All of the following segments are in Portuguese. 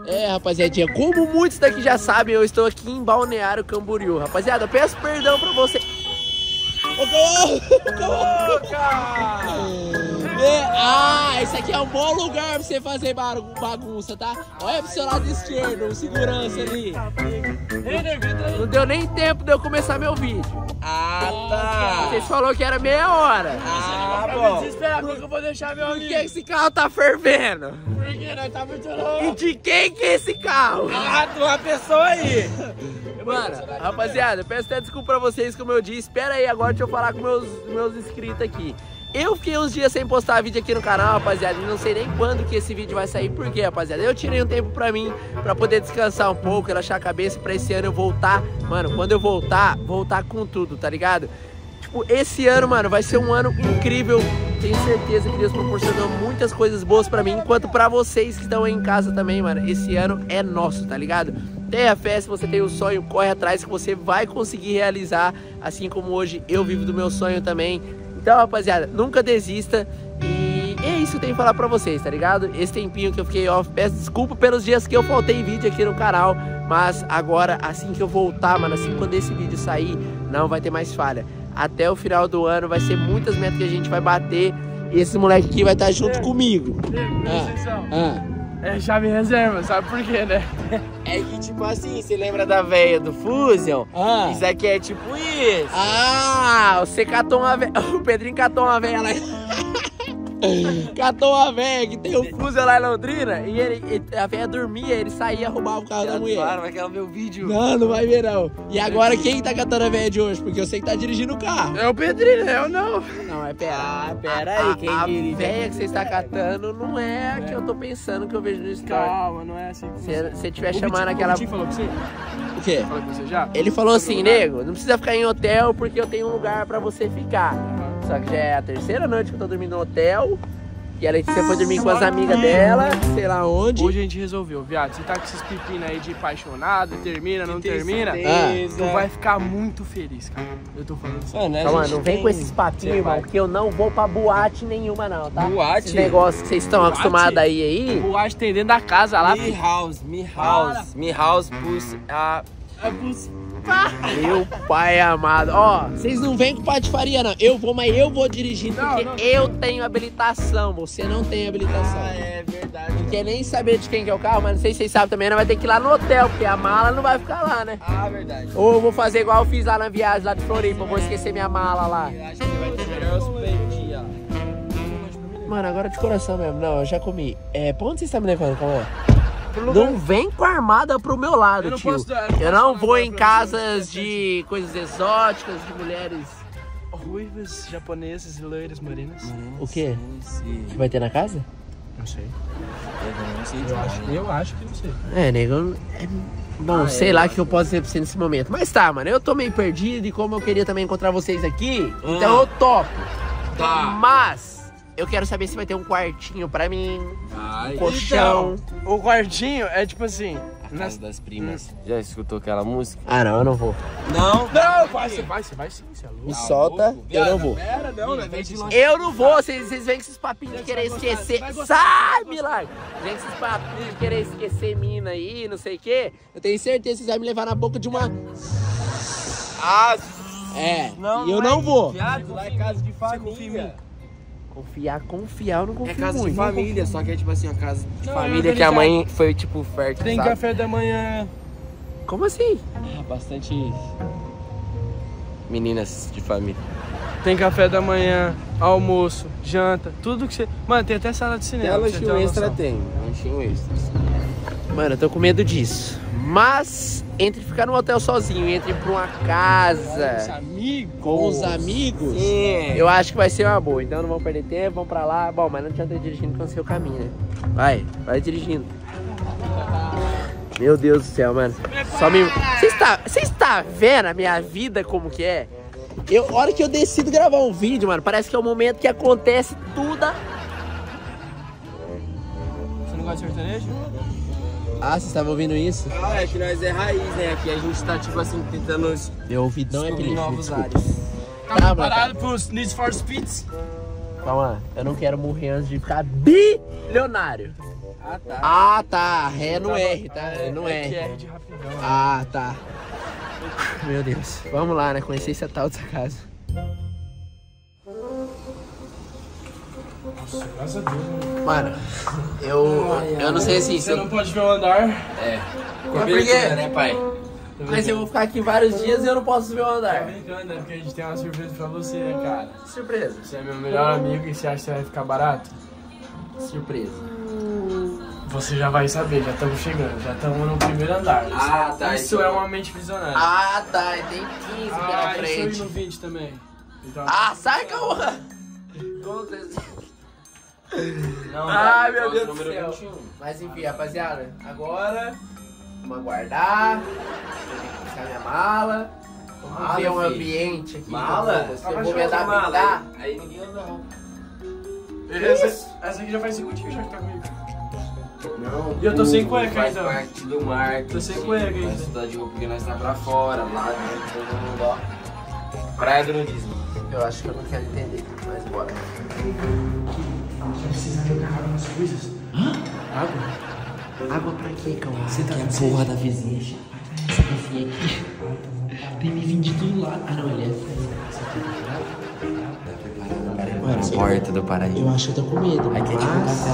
É, rapaziadinha, como muitos daqui já sabem, eu estou aqui em Balneário Camboriú. Rapaziada, eu peço perdão pra você. Esse aqui é um bom lugar pra você fazer bagunça, tá? Olha pro seu lado esquerdo, o segurança ali. Não deu nem tempo de eu começar meu vídeo. Tá. Vocês falaram que era meia hora. Bom. Desespera, porque eu vou deixar meu Por amigo. que esse carro tá fervendo? Porque nós tá muito E louco. de quem que é esse carro? De uma pessoa aí. Mano, rapaziada, peço até desculpa pra vocês, como eu disse. Espera aí, agora deixa eu falar com meus inscritos aqui. Eu fiquei uns dias sem postar vídeo aqui no canal, rapaziada, e não sei nem quando que esse vídeo vai sair. Por quê, rapaziada? Eu tirei um tempo pra mim, pra poder descansar um pouco, relaxar a cabeça, pra esse ano eu voltar. Mano, quando eu voltar com tudo, tá ligado? Tipo, esse ano, mano, vai ser um ano incrível. Tenho certeza que Deus proporcionou muitas coisas boas pra mim, enquanto pra vocês que estão aí em casa também, mano. Esse ano é nosso, tá ligado? Tenha fé, se você tem um sonho, corre atrás que você vai conseguir realizar, assim como hoje eu vivo do meu sonho também. Então, rapaziada, nunca desista. E é isso que eu tenho que falar pra vocês, tá ligado? Esse tempinho que eu fiquei off, peço desculpa pelos dias que eu faltei vídeo aqui no canal. Mas agora, assim que eu voltar, mano, assim quando esse vídeo sair, não vai ter mais falha. Até o final do ano vai ser muitas metas que a gente vai bater. E esse moleque aqui vai estar junto comigo. É chave reserva, sabe por quê, né? É que tipo assim, você lembra da véia do Fusion? Isso aqui é tipo isso. Você catou uma velha. O Pedrinho catou uma velha lá. Catou uma velha que tem um Fusion lá em Londrina. E a velha dormia, ele saía roubar o carro da mulher. Claro, vai querer ver o vídeo. Não vai ver não. E agora quem tá catando a velha de hoje? Porque eu sei que tá dirigindo o carro. É o Pedrinho, eu não. Não, é pera. Pera aí, quem A dirige? velha que você está catando não é a que eu tô pensando que eu vejo no story. Calma, não é assim que Se você estiver chamando aquela... O Vitinho falou com você? O quê? Falou com você já? Ele falou assim, nego, não precisa ficar em hotel porque eu tenho um lugar pra você ficar. Só que já é a terceira noite que eu tô dormindo no hotel. E a Letícia foi dormir com as amigas dela, sei lá onde. Hoje a gente resolveu, viado. Você tá com esses pepinos aí de apaixonado, termina, não termina. Tu vai ficar muito feliz, cara. Eu tô falando assim. Mano, Calma, não vem com esses papinhos, irmão, que eu não vou pra boate nenhuma não, tá? Boate? Esses negócios que vocês estão acostumados aí. Boate tem dentro da casa lá. Me house, pussy. Meu pai amado. Ó, vocês não vêm com patifaria não. Eu vou, mas eu vou dirigindo porque eu tenho habilitação. Você não tem habilitação. É verdade. Não quer nem saber de quem que é o carro, mas não sei se vocês sabem também, nós vai ter que ir lá no hotel, porque a mala não vai ficar lá, né? Verdade. Ou eu vou fazer igual eu fiz lá na viagem lá de Floripa, eu vou esquecer minha mala lá. Eu acho que vai ter melhor os peitinhos, ó. Mano, agora de coração mesmo. Não, eu já comi. Pra onde vocês estão me levando, calma? Não vem com a armada pro meu lado, Eu não tio. posso dar- Eu não vou em casas de coisas exóticas, de mulheres. Ruivas, japonesas, loiras, morenas. O quê? Sim. Que vai ter na casa? Não sei. Eu acho que não sei. Nego. Bom, sei lá o que eu posso dizer pra você nesse momento. Mas tá, mano, eu tô meio perdido e como eu queria também encontrar vocês aqui, então eu topo. Tá. Mas eu quero saber se vai ter um quartinho pra mim, um colchão. O quartinho é tipo assim. A casa das primas. Já escutou aquela música? Ah, não, eu não vou. Não, Não, vai sim, você é louco. Me solta, eu não vou. Pera, não, né? Eu não vou, vocês vêm com esses papinhos de querer esquecer. Sai, milagre! Vem com esses papinhos de querer esquecer mina aí, não sei o quê. Eu tenho certeza que vocês vão me levar na boca de uma. E eu não vou. Viado, lá é casa de família. Confiar, eu não confio É casa de muito. família, só que é tipo assim, uma casa de Não, família eu tô que a ligado. mãe foi tipo fértil, Tem sabe? café da manhã. Como assim? Bastante meninas de família. Tem café da manhã, almoço, janta, tudo que você... Mano, tem até sala de cinema. pra você ter uma noção. tem, lanchinho extra. Mano, eu tô com medo disso. Mas, entre ficar no hotel sozinho e entre ir pra uma casa Amigo. com os amigos, Sim. eu acho que vai ser uma boa. Então não vamos perder tempo, vamos pra lá. Bom, mas não adianta ir dirigindo com o seu caminho, né? Vai dirigindo. Meu Deus do céu, mano. Você está vendo a minha vida como que é? A hora que eu decido gravar um vídeo, mano, parece que é o momento que acontece tudo. Você não gosta de sertanejo? Ah, você estava ouvindo isso? É que nós é raiz, né? Aqui a gente tá tipo assim, tentando Meu ouvido não é descobrir feliz. novos Desculpa. ares. Tá Tá, preparado pros Need for Speeds? Calma, eu não quero morrer antes de ficar bilionário. Ah, tá. Ah, tá. É no R, tá? É no R. R de rapidão. Ah, tá. Meu Deus. Vamos lá, né? Conhecer esse tal dessa casa. Nossa, graças a Deus, né? Mano, eu não sei assim. Você não pode ver o andar. É. Mas por quê? Né, pai? Mas eu vou ficar aqui vários dias e eu não posso ver o Tá andar. brincando, né? Porque a gente tem uma surpresa pra você, né, cara? Surpresa. Você é meu melhor amigo e você acha que você vai ficar barato? Surpresa. Você já vai saber, já estamos chegando, já estamos no primeiro andar. Ah, tá. Isso é uma mente visionária. Ah, tá. Tem 15 aqui na Isso aí frente. no 20 também. Então, Ah, sai, Cauã! Com certeza. Não, Ai, meu nosso Deus do número céu. 21. Mas enfim, rapaziada, agora vamos aguardar. Eu tenho que buscar minha mala. Vamos Mala, ver o filho. ambiente aqui. Mala? Eu vou me adaptar. Aí ninguém usa roupa. essa aqui já faz 5 dias já que tá comigo. Não. E eu tô sem cueca faz ainda. parte do marketing. Tô sem cueca ainda. Nós tá de roupa porque nós tá pra fora, lá dentro, todo mundo, ó. Praia do nudismo. Eu acho que eu não quero entender, mas bora. Precisa jogar água nas coisas. Água? Água pra quê, Cauã? Você tá que a porra da vizinha é chata. Essa vizinha aqui. Tem me vindo de tudo lá. Ah, não, ele é. Mano, porta do paraíso. Eu acho que eu tô com medo. Aqui é tipo um castelo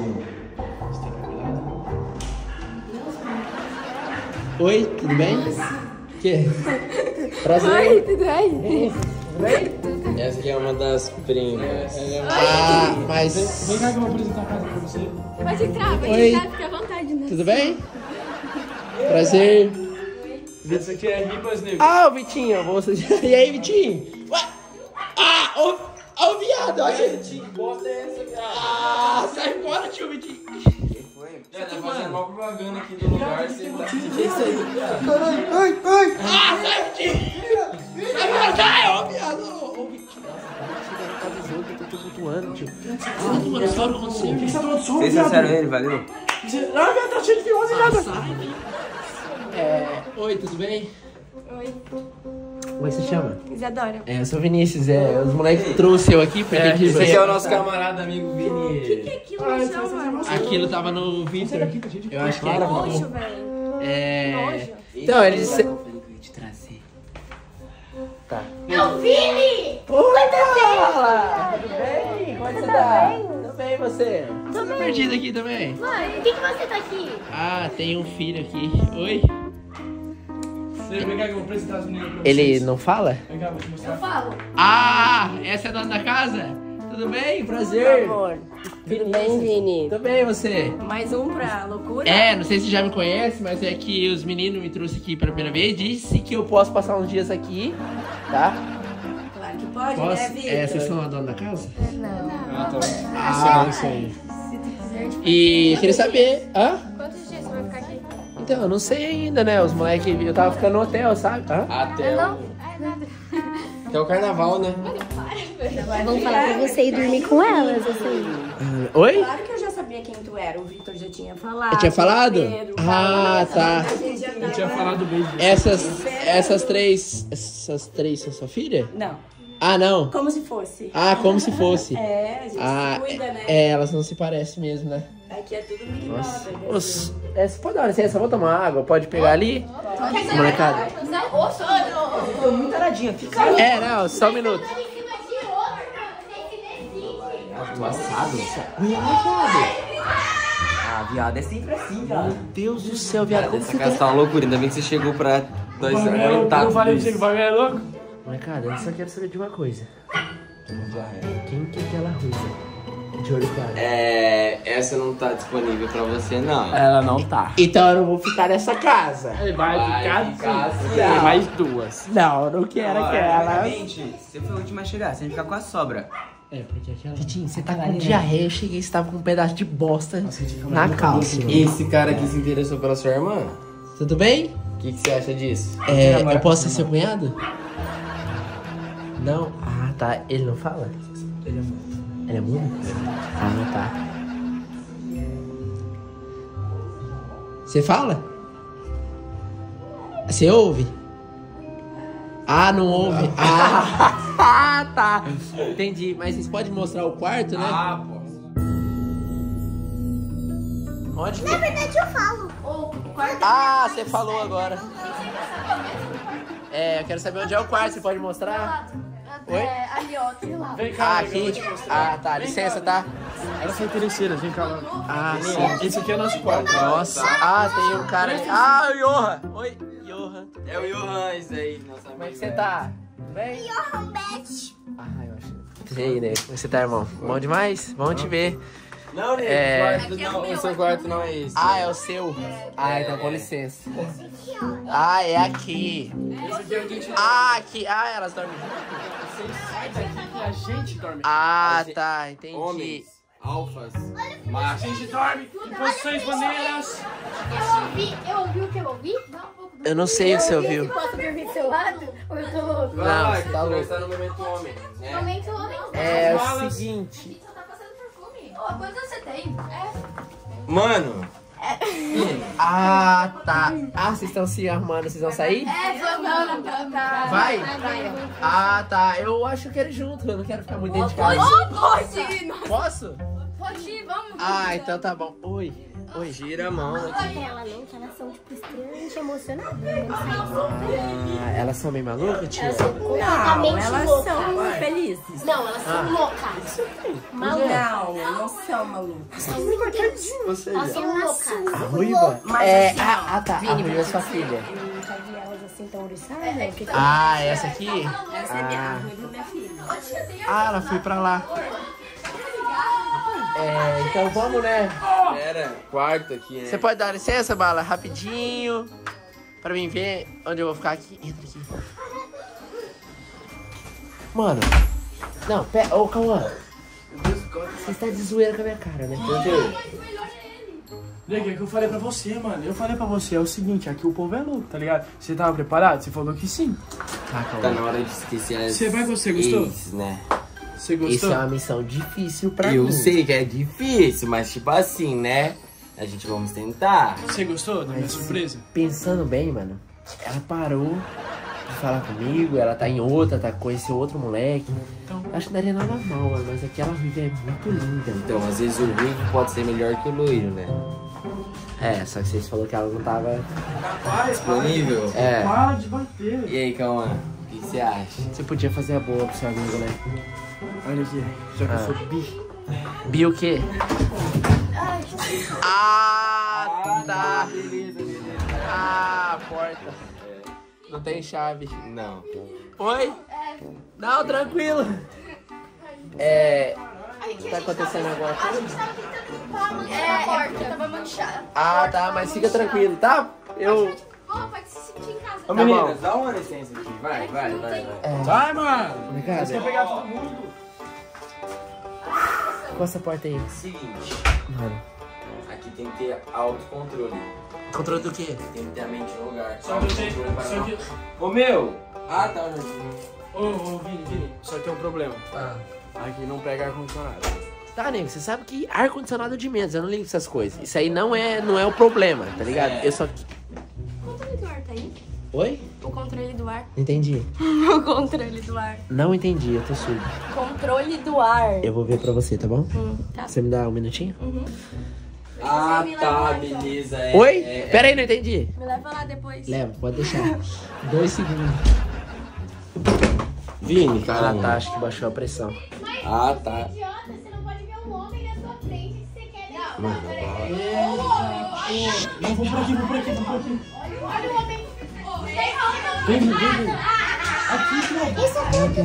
Oi, tudo bem? Que? Prazer. Oi, tudo bem? Essa aqui é uma das primas. Ah, mas. Vem cá que eu vou apresentar a casa pra você. Pode entrar, Oi. fica à vontade, né? Tudo bem? Prazer. Essa aqui é Ribas Negro. Ah, o Vitinho, você. E aí, Vitinho? Ué? Ah, ó o viado, olha. Vitinho, bota essa, viado. Ah, sai fora, tio Vitinho. Já tá fazendo mal propaganda aqui do lugar, você tá Ah, sai, Vitinho. Sai, ó, viado. Ô, Vitinho. Chega na casa dos outros, eu tô tumultuando, tio. Ah, mano, sabe o que aconteceu? O que você tá tomando som, Vocês viado? acharam ele, valeu? Ah, viado, tá cheio de fiose, viado. Oi, tudo bem? Oi, Como é que você chama? Isadora. Eu sou o Vinícius, os moleques trouxeram eu aqui porque Esse Esse é o nosso camarada amigo Vini. Que aquilo no chão, mano? aquilo tava no Vitor. Eu acho que era. Nojo, velho. Nojo. Então, eles. Te trazer. Tá. É o Vini! Olá! Tudo bem? Como é que você tá? Tudo bem, você? Tô bem. perdido aqui também. Mãe, por que você tá aqui? Ah, tem um filho aqui. Oi? Vem cá que eu vou apresentar as meninas pra vocês. Ele não fala? Vem cá, vou te mostrar. Eu falo. Ah, essa é a dona da casa? Tudo bem? Prazer. Amor. Tudo bem, Vini? Tudo bem, você? Mais um pra loucura? Não sei se já me conhece, mas é que os meninos me trouxeram aqui pela primeira vez. Disse que eu posso passar uns dias aqui, tá? Claro que pode, Posso? né, Vitor? Vocês são a dona da casa? Não. Ah, Isso aí. Se tu quiser, tipo, e eu queria saber. Hã? quantos dias você vai ficar aqui? Então, eu não sei ainda, né? Os moleques, eu tava ficando no hotel, sabe? Hã? Até Não? o... Até o carnaval, né? Vamos falar pra você ir dormir com elas, assim. Oi? Claro que eu já sabia quem tu era, o Vitor já tinha falado. Eu tinha falado? Pedro, Ah, tá. A gente já Eu tinha falado beijo. Essas três são sua filha? Não, Ah, não. como se fosse. Ah, como se fosse. É, a gente Ah, se cuida, né? elas não se parecem mesmo, né? Aqui é tudo meninosa. né? Você pode dar licença, eu vou tomar água, pode pegar ali? Molecada. Tô muito aradinha, fica aí. Não, só um minuto. Ah, viado, é sempre assim, cara. Meu Deus do céu, viado, como Essa você casa tá uma loucura, ainda bem que você chegou pra nós aguentar Eu falei pra você que tudo o bagulho é louco. Molecada, eu só quero saber de uma coisa. Quem que é aquela ruiva? De olho claro. essa não tá disponível pra você, não. Ela não tá. Então eu não vou ficar nessa casa. Vai ficar assim. sim. Tem mais duas. Não, eu não quero aquela. Você foi o último a chegar, você vai ficar com a sobra. Porque aquela... Vitinho, você tá com diarreia, eu cheguei e você tava com um pedaço de bosta na calça. Esse cara que se interessou pela sua irmã, Tudo bem? o que você acha disso? Eu posso ser seu cunhado? Não? Ah, tá. Ele não fala? Ele é mudo. Ele é mudo? Ah, tá. Você fala? Você ouve? Ah, não ouve? Ah, tá. Entendi. Mas vocês podem mostrar o quarto, né? Ah, pô. Onde? Na verdade eu falo. Ah, você falou agora. É, eu quero saber onde é o quarto, você pode mostrar? Oi? Ali, ó, tem lá. Vem cá, Ah, amiga, eu vou aqui? te mostrar. Ah, tá, licença, tá? Elas são interesseiras, vem cá lá. Ah, sim. Esse aqui é nosso quarto. Nossa. Ah, tem um cara ali. Ah, o Johan. Oi, Johan. É o Johan, isso aí, nossa amiga. Como é que você tá? Tudo bem? Johan Bet. Ah, eu acho. E aí, né? Como você tá, irmão? Bom demais? Vamos te ver. Não, Nego, o seu quarto não é esse. Ah, é o seu? Ah, então com licença. Ah, é aqui. Esse aqui é o que a gente... Ah, aqui. Ah, elas dormem junto? Vocês saem daqui que a gente dorme. Ah, tá, entendi. Homens, alfas, A machos. gente dorme em posições maneiras. Eu ouvi o que eu ouvi? Eu não sei o que você ouviu. Posso dormir do seu lado? Ou eu tô louco? Não, Vai, você tá louco. tá no momento homem, né? Momento homem. É o seguinte. Só tá passando perfume. Ô, quantos você tem? Mano, Ah, tá. Ah, vocês estão se arrumando, vocês vão sair? Vamos. Vai? Vai. Ah, tá. Eu acho que eu quero ir junto, eu não quero ficar muito dentro de casa. Pode. Posso? Pode ir, vamos. Ah, então tá bom. Oi. Oi. gira a mão. Pra ela não, que elas são, tipo, extremamente emocionadas. Ah, elas são bem malucas, tia? Completamente Elas loucas. são felizes. Não, elas são loucas. Não são malucas. Elas são loucas. A ruiva? Mas É, assim, ah, tá. A ruiva é sua filha. Eu nunca vi elas assim tão oriçadas. Que Ah, essa aqui? Essa é minha ruiva, minha filha. Ah, ela foi pra lá. É, então vamos, né? Pera, quarto aqui, né? Você pode dar licença, Bala? Rapidinho. Pra mim ver onde eu vou ficar aqui. Entra aqui. Mano. Não, pera. Ô, Cauã. Você está de zoeira com a minha cara, né? Nega, é que eu falei pra você, mano. Eu falei pra você, é o seguinte, aqui o povo é louco, tá ligado? Você tava preparado? Você falou que sim. Tá, Tá Cauã. na hora de esquecer as... Você gostou? ex, né? Você Isso gostou? é uma missão difícil pra mim. Eu sei que é difícil, mas tipo assim, né? A gente vamos tentar. Você gostou da minha surpresa? Pensando bem, mano, ela parou de falar comigo, ela tá em outra, tá com esse outro moleque. Então, Acho que não daria nada mal, mano, mas aquela ruiva é muito linda. Então, às vezes o ruivo pode ser melhor que o loiro, né? É, só que vocês falaram que ela não tava... Disponível? É, para de bater. E aí, Cauã? O que você acha? você podia fazer a boa pro seu amigo, né? Olha aqui, já que eu sou bi. Bi o quê? Ah, tá. Ah, porta. Não tem chave. Não. Oi? Não, tranquilo. É... Tá acontecendo agora? porta tava manchada. Ah, tá, mas fica tranquilo, tá? Eu... Pode se sentir em casa. Ô, Tá meninas, bom. dá uma licença aqui. Vai. Vai, mano. Obrigado. Você quer pegar todo mundo? Com essa porta aí. Seguinte, Mano. aqui tem que ter autocontrole. Controle do quê? Tem que ter a mente no lugar. Só que eu tenho... Autocontrole para Só não- que... Ô, meu! Ah, tá, Ô, Vini, só tem um problema. Ah. Aqui não pega ar-condicionado. Tá, nego, você sabe que ar-condicionado é de menos, eu não ligo pra essas coisas. Isso aí não é o problema, tá ligado? É. Eu só... O controle do ar tá aí? Oi? O controle do ar. Entendi. O controle do ar. Não entendi, eu tô surdo. Controle do ar. Eu vou ver pra você, tá bom? Tá. Você me dá um minutinho? Ah, tá, beleza. Oi? Pera aí, não entendi. Me leva lá depois. Leva, pode deixar. 2 segundos. Vini, Ah, cara. tá, acho que baixou a pressão. Ah, tá. Idiota, você não pode ver um homem na sua frente se você quer. Não, vou por aqui. Olha o homem. Vem. Isso aqui tá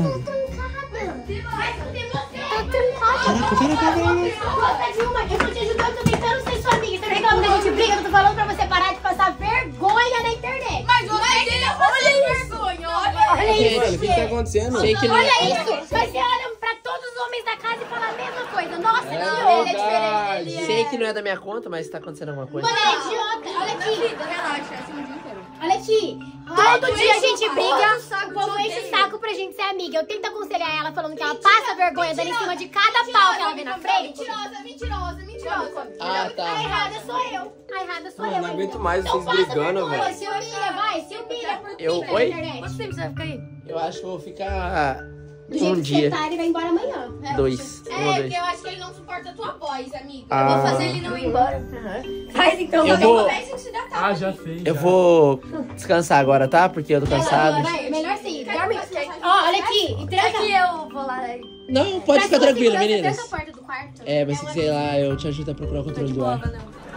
trancada. Tá trancada. Dilma, eu tô te ajudando, tô tentando ser sua amiga. Você reclama que a gente briga, eu tô falando pra você parar de passar vergonha na internet. Mas ele olha vergonha, olha Gente, isso. O que tá acontecendo? Sei que não... Olha isso. Mas você olha pra todos os homens da casa e fala a mesma coisa. Nossa, que verdade. ele é diferente. Ele Sei que não é da minha conta, mas tá acontecendo alguma coisa. Mano, é idiota. Olha aqui. Relaxa, é assim o dia inteiro. Olha aqui. Todo dia a gente briga, o povo enche o saco pra gente ser amiga. Eu tento aconselhar ela falando que ela passa vergonha dando em cima de cada pau que ela vê na frente. Mentirosa. Ah, tá. A errada sou eu. A errada sou eu. Não aguento então. mais Então vocês passa brigando, vergonha. velho. Se humilha, vai. Se humilha por Eu- quê na oi? internet? Quanto tempo você vai ficar aí? Eu acho que eu vou ficar Do jeito que dia. você tá, ele vai embora amanhã. 2. Porque eu acho que ele não suporta a tua voz, amiga. Ah. Eu vou fazer ele não ir embora. Faz então. Eu vou... Já fez. Eu vou descansar agora, tá? Porque eu tô cansado. Vai, melhor sim. Dorme. Ó, olha aqui. E tranca. Aqui eu vou lá. Não, pode ficar tranquila, meninas. Tranca a porta do quarto. É, mas sei lá, eu te ajudo a procurar o controle do ar.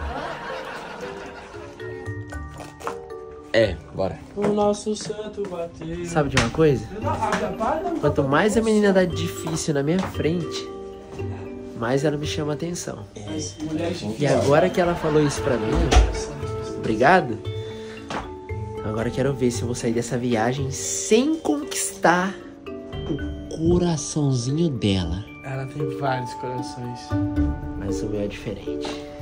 É, bora. O nosso santo bateu. Sabe de uma coisa? Quanto mais a menina dá difícil na minha frente, mais ela me chama a atenção. E agora que ela falou isso pra mim, obrigado. Agora eu quero ver se eu vou sair dessa viagem sem conquistar o coraçãozinho dela. Ela tem vários corações. Mas o meu é diferente.